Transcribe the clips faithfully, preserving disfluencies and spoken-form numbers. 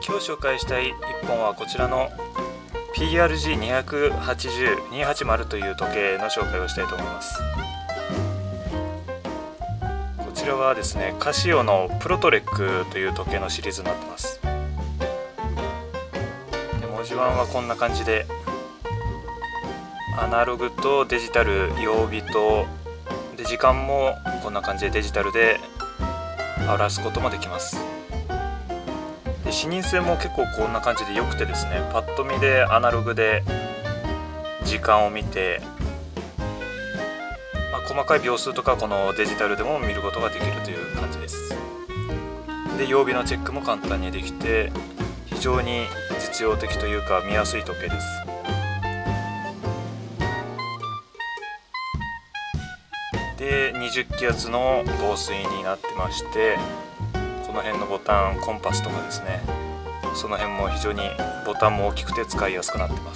今日紹介したいいっぽんはこちらの ピーアールジーにひゃくはちじゅう にひゃくはちじゅうという時計の紹介をしたいと思います。こちらはですね、カシオのプロトレックという時計のシリーズになってます。で文字盤はこんな感じで、アナログとデジタル、曜日とで時間もこんな感じでデジタルで表すこともできます。で視認性も結構こんな感じで良くてですね、パッと見でアナログで時間を見て、まあ、細かい秒数とかこのデジタルでも見ることができるという感じです。で曜日のチェックも簡単にできて、非常に実用的というか見やすい時計です。でにじゅっ気圧の防水になってまして、この辺のボタン、コンパスとかですね、その辺も非常にボタンも大きくて使いやすくなってます。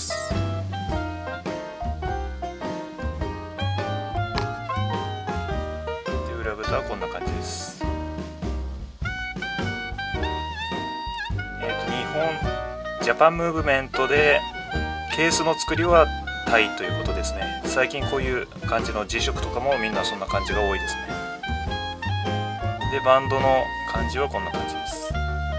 で裏蓋はこんな感じです。えっと日本ジャパンムーブメントでケースの作りはタイということですね。最近こういう感じの G ショックとかもみんなそんな感じが多いですね。でバンドの感じはこんな感じです。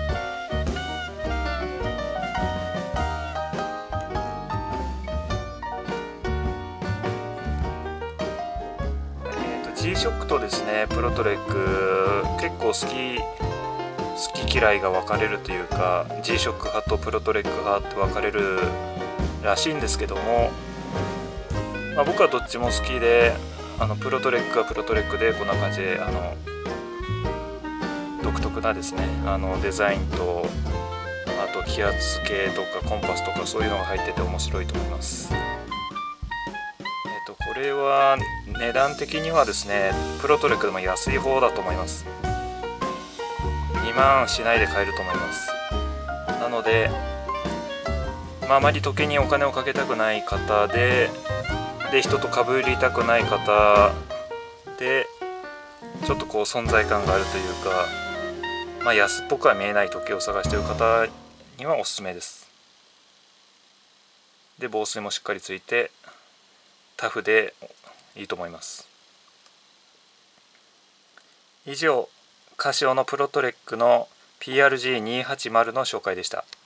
えっと G ショックとですねプロトレック結構好き好き嫌いが分かれるというか、 G ショック派とプロトレック派って分かれるらしいんですけども、まあ、僕はどっちも好きで、あのプロトレックはプロトレックでこんな感じで、あの独特なですね、あのデザインと、あと気圧計とかコンパスとかそういうのが入ってて面白いと思います。えっとこれは値段的にはですね、プロトレックでも安い方だと思います。にまんしないで買えると思います。なので、まあ、あまり時計にお金をかけたくない方でで人と被りたくない方で、ちょっとこう存在感があるというか、まあ、安っぽくは見えない時計を探している方にはおすすめです。で防水もしっかりついてタフでいいと思います。以上、カシオのプロトレックの ピーアールジーにひゃくはちじゅう の紹介でした。